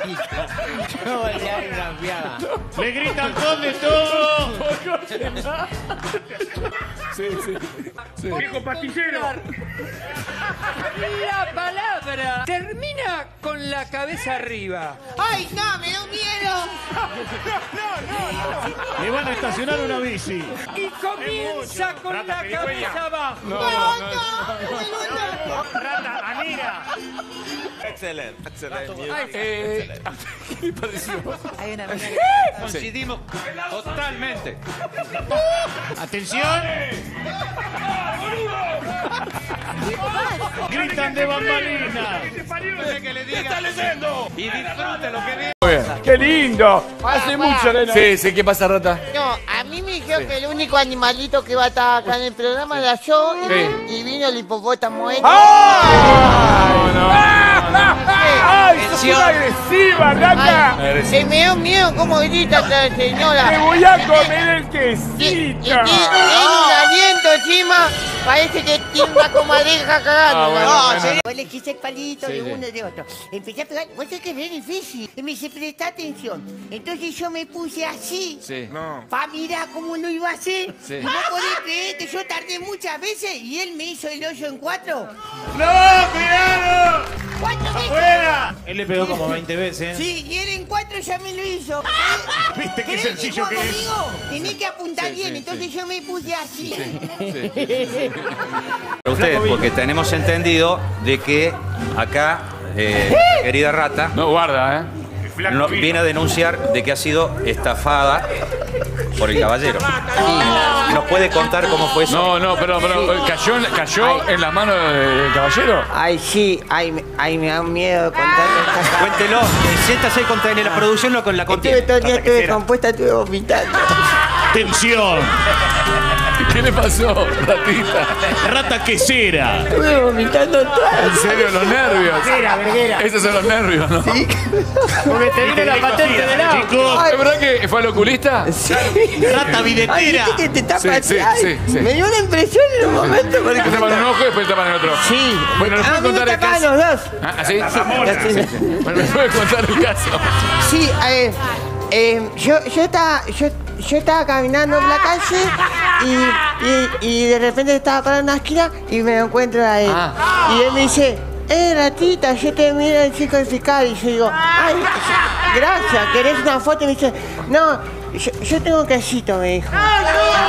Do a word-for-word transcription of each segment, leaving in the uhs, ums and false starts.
Yo le hago una fiada. Le gritan conde todo. Sí, sí. sí. Viejo pastillero. La palabra termina con la cabeza arriba. ¡Ay, no! ¡Me da miedo! Le van a estacionar una bici. Y comienza con Rata, la pedigüeña. cabeza abajo. No, no, no. Rata, amiga. Excelente, excelente. Eh, ¿Qué le pareció? Hay una amiga Coincidimos totalmente. Atención. Gritan de bambalina. ¿Qué está leyendo? Y disfrute lo que dice. ¡Qué lindo! Hace mucho que no. Sí, sí, ¿qué pasa, Rata? No, a mí me dijeron que el único animalito que va a estar acá en el programa era yo y, Sí. y vino el hipopótamo este. ¡Ay! No, ¡ay, sos una agresiva, Rata! Ay, se me dio miedo cómo grita esta señora. ¡Te voy a comer el Y, y quesito! tiene tiene un aliento encima, parece que tiene una comadreja cagando. Ah, bueno, no, bueno. se- Vos le quise el palito Sí, de sí. uno y de otro. Empecé a pegar, vos sabés que es re difícil. Y me dice, presta atención. Entonces yo me puse así. Sí. No. Pa' mirar cómo lo iba a hacer. Sí. Y no podés creer que yo tardé muchas veces y él me hizo el hoyo en cuatro. ¡No! ¡Cuidado! ¿Cuántas veces? ¡Fuera! Él le pegó como veinte veces. Sí, y él en cuatro ya me lo hizo. ¿Viste qué ¿Querés sencillo que jugar es? conmigo? Tenés que apuntar Sí, bien, sí, entonces sí. yo me puse así. Usted, porque tenemos entendido de que acá, eh, querida Rata, No, guarda, ¿eh? no- viene a denunciar de que ha sido estafada por el caballero. ¿Nos puede contar cómo fue eso? No, no, pero, pero ¿cayó, en, cayó en las manos del caballero? Ay, sí, ay, me- ay, me da miedo de contarle esta Cuéntelo, eh, siéntase y contéle, la producción lo con la Estuve contiene. todo el día, Rata estuve quesera. compuesta, estuve vomitando. ¡Tensión! ¿Qué le pasó, Ratita? Rata quesera. Estuve vomitando todo. En serio, los nervios. Verguera, verguera. Esos son los nervios, ¿no? Porque te viene la patente del auto. Chicos, ¿Es verdad que fue al oculista? Sí. rata Ay, videtera. ¿viste que te tapas? Sí, sí, Ay, sí, sí. Me dio una impresión en un momento. Porque Te tapan un ojo y después te tapan el otro. Sí. Bueno, ¿nos A puede mí me contar el tapaban caso? los dos. ¿Ah, así? Sí. Bueno, ¿me puede contar el caso? Sí, eh, eh, yo, yo, estaba, yo, yo estaba caminando en la calle y, y, y de repente estaba parado en una esquina y me lo encuentro a él. Ah. Y él me dice, eh, ratita, yo te miro el chico del fiscal. Y yo digo, ay, gracias, ¿querés una foto? Y me dice, no, yo, yo tengo quesito, me dijo. ¡Ay,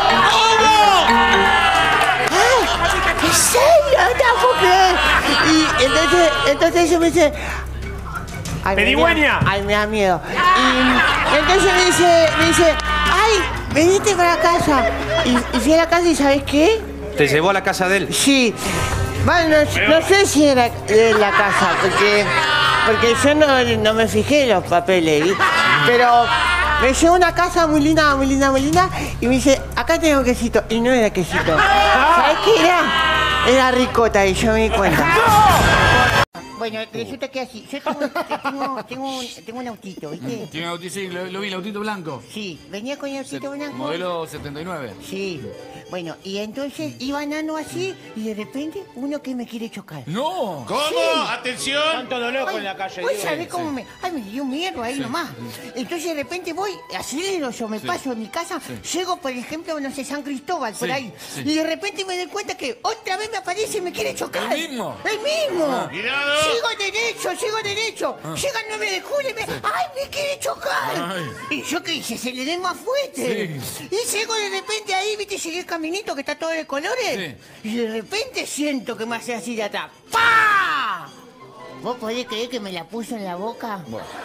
¿en serio? No te puedo creer. Y entonces, entonces ella me dice, ay, me da- Pedigüeña. ay, me da miedo. Y entonces me dice, me dice, ay, venite para casa. Y, y fui a la casa y ¿sabes qué? ¿Te llevó a la casa de él? Sí. Bueno, no, no sé si era de la casa, porque, porque yo no, no me fijé en los papeles, ¿sí? Pero me llevó a una casa muy linda, muy linda, muy linda, y me dice, acá tengo quesito. Y no era quesito. ¿Sabes qué era? Era ricota, y yo me di cuenta. Bueno, resulta que así, yo tengo, tengo, tengo, un, tengo un autito, ¿viste? Tiene un autito, sí, lo, lo vi, el autito blanco. Sí, venía con el autito blanco. Modelo setenta y nueve. Sí, bueno, y entonces iba Nano así, y de repente uno que me quiere chocar. ¡No! ¿Cómo? Sí. Atención. Tanto loco en la calle. ¿Vos Diego. sabés cómo me...? Ay, me dio miedo ahí nomás. Entonces de repente voy, acelero yo, me paso de mi casa, llego, por ejemplo, no sé, San Cristóbal, por Sí, ahí. sí. Y de repente me doy cuenta que otra vez me aparece y me quiere chocar. ¿El mismo? ¡El mismo! Cuidado. Sigo derecho, sigo derecho. Llega el nueve de julio y me... ¡Ay, me quiere chocar! Ay. Y yo qué hice, se le dé más fuerte. Y llego de repente ahí, viste, llegué el caminito que está todo de colores. Y de repente siento que me hace así de atrás. ¡Pah! ¿Vos podés creer que me la puso en la boca?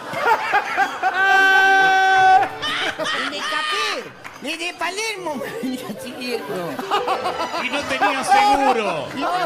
Y me escapé. Desde Palermo me venía así viejo. Y no tenía seguro.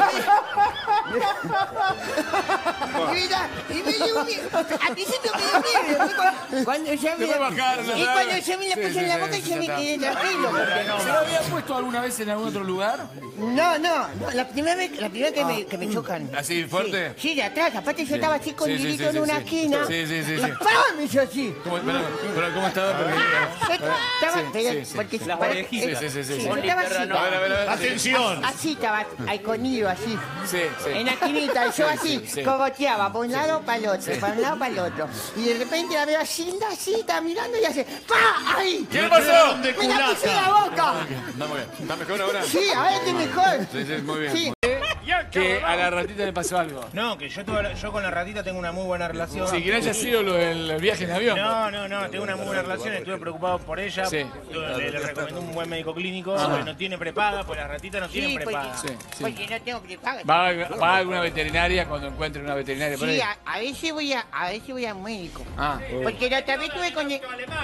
Y mira, y me dio miedo. Al principio me dio miedo. Después cuando- Cuando ya me Después la... bajaron, Y ¿no? cuando ya me la Sí, puse sí, en la sí, boca sí, ya ya me está. quedé tranquilo. porque no- ¿Se lo había puesto alguna vez en algún otro lugar? No, no, no, la primera vez, la primera vez que, me, que me chocan. ¿Así, fuerte? Sí, sí, de atrás. Aparte yo estaba así con Sí, sí, hilito sí, en sí, una sí. esquina. Sí, sí, sí, Y sí. ¡pam! Me hizo así. ¿Cómo, pero, pero, ¿cómo estaba? Porque- Yo estaba, Sí, pero sí. Sí, sí. Porque sí. se pare- Sí, sí, sí, sí, sí. estaba así. A ver, a ver, a ver. Atención. Así estaba, ahí con hilo, así. Sí, sí. En la esquinita, yo así, sí, sí. cogoteaba, para un lado, para el otro, para un lado, para el otro. Y de repente la veo así, así, está mirando y hace ¡pa! ¡Ahí! ¿Qué pasó? De ¡Me la puse en la culata. boca! Está muy bien. ¿Está mejor ahora? Sí, a ver, estoy mejor. Sí, sí, muy bien. Sí. Que a la ratita le pasó algo. No, que yo, tuve- yo con la ratita tengo una muy buena relación. Si que no haya sido lo del viaje en avión. No, no, no, tengo una muy buena relación, estuve preocupado por ella. Sí. Le, le recomendé un buen médico clínico, que no tiene prepaga, pues las ratitas no tienen Sí, prepaga. porque, Sí, sí. porque no tengo prepaga. Va a, va a alguna veterinaria cuando encuentre una veterinaria por ahí. Sí, a, a veces voy a, a veces voy al médico. Ah. Porque la otra vez tuve con el...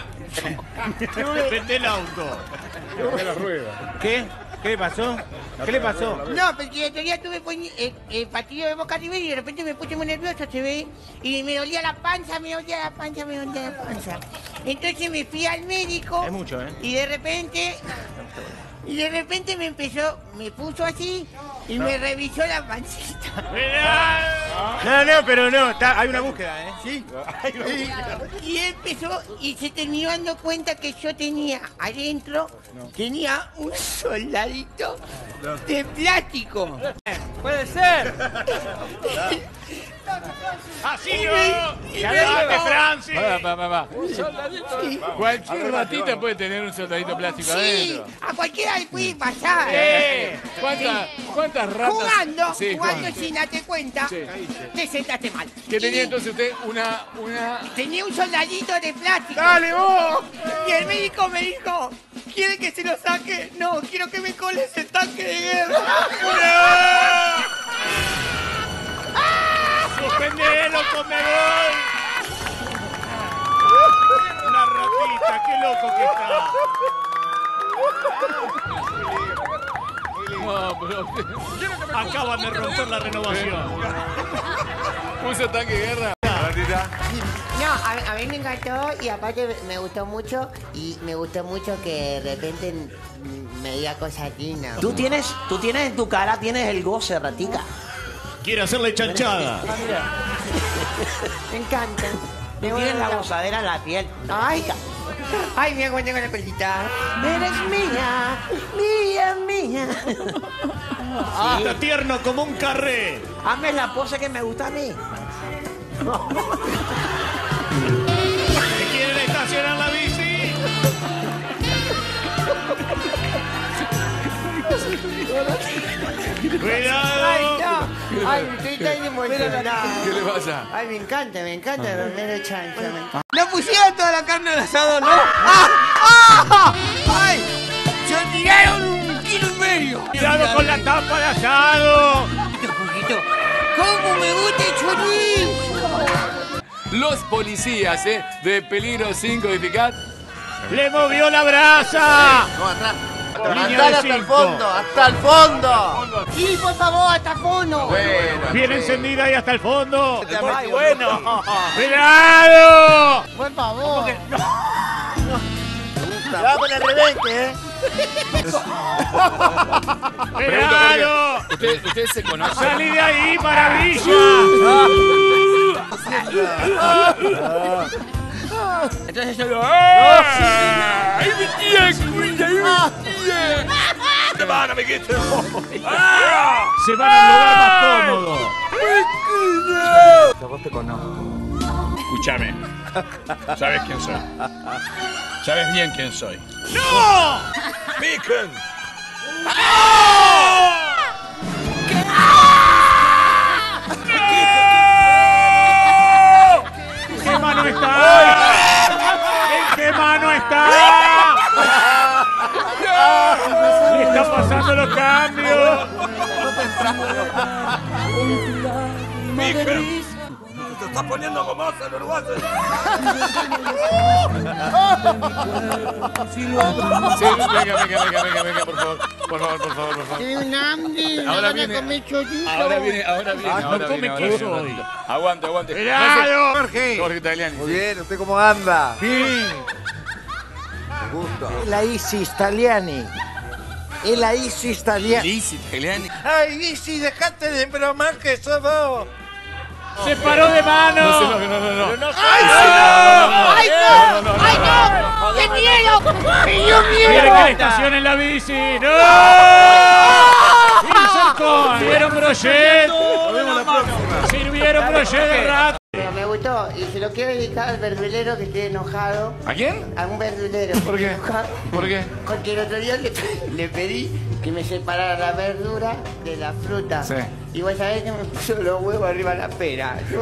Vete el auto. ¿Qué? ¿Qué le pasó? ¿Qué le pasó? No, porque el otro día tuve con el, el partido de Boca River y de repente me puse muy nervioso, se ve, y me dolía la panza, me dolía la panza, me dolía la panza. Entonces me fui al médico. Es mucho, ¿eh? Y de repente, y de repente me empezó, me puso así y me revisó la pancita. No, no, pero no, está, hay una búsqueda, ¿eh? Sí. Y, y empezó y se terminó dando cuenta que yo tenía adentro, tenía un soldadito de plástico. Puede ser. ¡Así Y no! me- y me ¡Date, dijo- Francis! Va, va, va, va. Sí. Cualquier ratita puede tener un soldadito plástico Sí, adentro. a cualquiera le puede pasar. Eh, ¿Cuántas, ¿Cuántas ratas? Jugando, Sí, jugando sin darte cuenta, Sí. te sentaste mal. ¿Qué tenía Y entonces usted? Una, una... Tenía un soldadito de plástico. ¡Dale, vos! Y el médico me dijo, ¿quiere que se lo saque? No, quiero que me cole ese tanque de guerra. ¡Suspendelo, comedor! Una ratita, qué loco que está. No, pero... Acaban de romper la renovación. ¿Puso tanque de guerra? Ratita. No, a, a mí me encantó y aparte me gustó mucho y me gustó mucho que de repente mm, me diga cosas lindas. Tú tienes, tú tienes en tu cara, tienes el goce, ratica. Quiere hacerle chanchada. Me encanta. Me Tienes la gusta. gozadera en la piel. Ay, ay, mira cómo tengo la pelita. Eres mía, mía, mía. Está tierno como un carré. Hazme la pose que me gusta a mí. ¿Se quieren estacionar la bici? Ay, ¡Cuidado! no. Ay, estoy tan emocionada. ¿Qué le pasa? Ay, me encanta, me encanta dormir chancho. No pusieron toda la carne al asado, ¿no? ¡Ah! ¡Ah! ¡Ay! ¡Se tiraron un kilo y medio! ¡Cuidado con la tapa de asado! Un poquito. ¿Cómo me gusta el chorizo? Los policías, ¿eh? De peligro sin codificar. ¡Le movió la brasa! Línea de hasta el cinco. fondo, hasta el fondo. Sí, por favor, hasta fondo. Bueno. Bien encendida ahí hasta el fondo. Ay, bueno. ¡Cuidado! Por favor. Cuidado con el rebenque, ¿eh? ¡Cuidado! ¿Usted, usted se conoce? ¡Salí de ahí, maravilla! Entonces yo digo, ¡ah! ¡Ahí me tiene, cuida, ahí me tiene! ¡Te van, amiguito! Se van a un lugar más cómodo. Vos te conozco. Escúchame. ¿Sabes quién soy? ¿Sabes bien quién soy? ¡No! ¡Beacon! ¿En qué mano está? ¿En qué mano está? Le está pasando los cambios. ¡Beacon! Te estás poniendo como el uruguayo. Sí, venga, venga, venga, venga, venga, por favor. Por favor, por favor, por favor. Tengo un hambre. Ahora Ahora viene- comer chorizo. Ahora viene, ahora viene, Ah, no ahora come viene. ahora queso viene. hoy. Aguante, aguante. ¡Cuidado! Jorge. Jorge Italiani. Muy bien, ¿usted cómo anda? Bien. Me gusta. La Isis Italiani. Es la Isis Italiani. Liz Italiani. Ay, Isi, dejate de bromar que sos vos. Se paró de mano. No se enoje, no, no, no. ¡Ay, no! ¡Ay, no! ¡Ay, no! ¡Qué miedo! miedo! ¡Me dio ¡Quiere miedo! que le estacionen la bici! ¡No! ¡Sirvieron ¡Sirvieron brochet! Nos vemos la próxima. ¡Sirvieron brochet de rato! Pero me gustó y se lo quiero dedicar al verdulero que esté enojado. ¿A quién? A un verdulero. ¿Por qué? Enojado. ¿Por qué? Porque el otro día le, le pedí que me separara la verdura de la fruta. Sí. Y vos sabés que me puso los huevos arriba de la pera. Yo-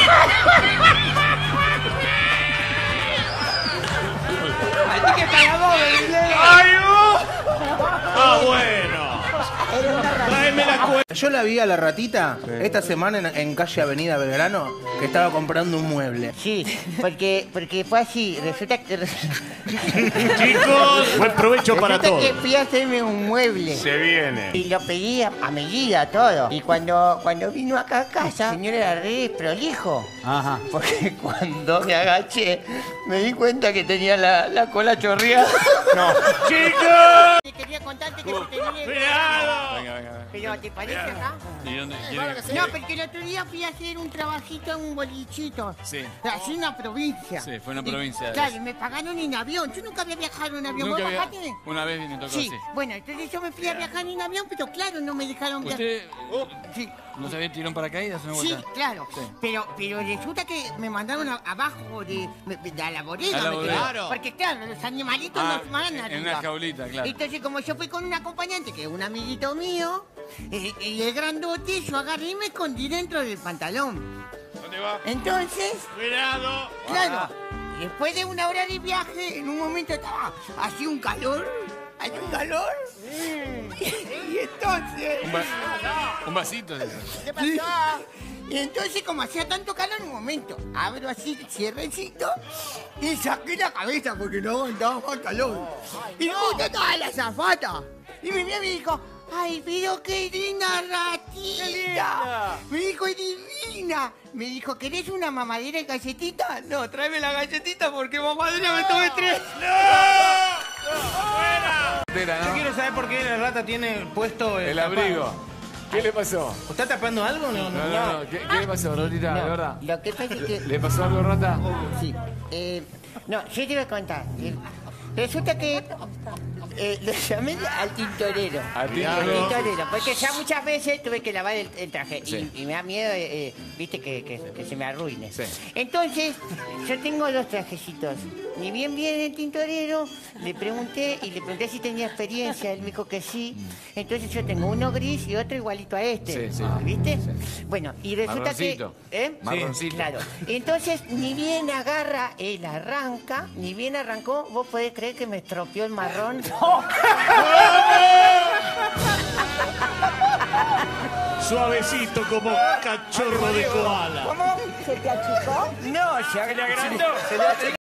Así que para vos, verdulero. ¡Ay, no! ¡Ah, bueno! Tráeme la cuenta. Yo la vi a la ratita esta semana en, en calle Avenida Belgrano que estaba comprando un mueble. Sí, porque, porque fue así. Resulta que... Chicos, buen provecho para Resulta todos. que fui a hacerme un mueble. Se viene. Y lo pedí a, a medida, todo. Y cuando, cuando vino acá a casa, el señor era re prolijo. Ajá. Porque cuando me agaché, me di cuenta que tenía la, la cola chorreada. No. ¡Chicos! Quería contarte que se tenía... ¡Cuidado! Venga, venga, venga. Pero, ¿te parece acá? ¿Y dónde quiere que No, porque el otro día fui a hacer un trabajito en un bolichito. Sí. Así en una provincia. Sí, fue una Y, provincia. claro, me pagaron en avión. Yo nunca había viajado en avión. ¿Vos Nunca había... bajaste? Una vez me tocó, Sí. sí. Bueno, entonces yo me fui a viajar en avión, pero claro, no me dejaron viajar. ¿Usted Sí. no sabía tiró en paracaídas una Sí, vuelta? claro. Sí. Pero, pero resulta que me mandaron a- abajo de, de, de la bodega. A la me bodega. quedé. Claro. Porque claro, los animalitos Ah, no van en arriba. una jaulita, claro. Entonces, como yo fui con un acompañante, que es un amiguito mío, eh, y el grandote, yo agarré y me escondí dentro del pantalón. ¿Dónde va? Entonces, ¡Cuidado! claro, después de una hora de viaje, en un momento estaba, hacía un calor, hacía un calor, y entonces... Un, va- un vasito. de eso. ¿Qué pasó? Y entonces, como hacía tanto calor, en un momento, abro así el cierrecito y saqué la cabeza porque no aguantaba más calor. Y justo estaba la azafata. Y me miró y me dijo, ¡ay, pero qué linda ratita! Me dijo, ¡es divina! Me dijo, ¿querés una mamadera y galletita? No, tráeme la galletita porque mamadera me tomé tres. Era, Yo ¿no? quiero saber por qué la rata tiene puesto El abrigo. ¿Qué le pasó? ¿Está tapando algo? No, No, no, no. ¿Qué, qué le pasó, Rotita? De verdad. Lo que pasa es que... ¿Le pasó algo, Rata? Sí. Eh, no, yo te voy a contar. Eh, Resulta que eh, le llamé al tintorero. Al Al tintorero. tintorero, porque ya muchas veces tuve que lavar el, el traje Sí. y, y me da miedo, eh, eh, viste, que, que- que se me arruine. Sí. Entonces, yo tengo dos trajecitos. Ni bien viene el tintorero, le pregunté y le pregunté si tenía experiencia. Él me dijo que sí. Entonces yo tengo uno gris y otro igualito a este. Sí, sí. ¿Viste? Bueno, y resulta Marroncito. que... ¿eh? Marroncito. Claro. Entonces, ni bien agarra, él arranca, ni bien arrancó, vos podés creer que me estropeó el marrón. Suavecito como cachorro de koala. ¿Cómo? ¿Se te achicó? No, se agrandó.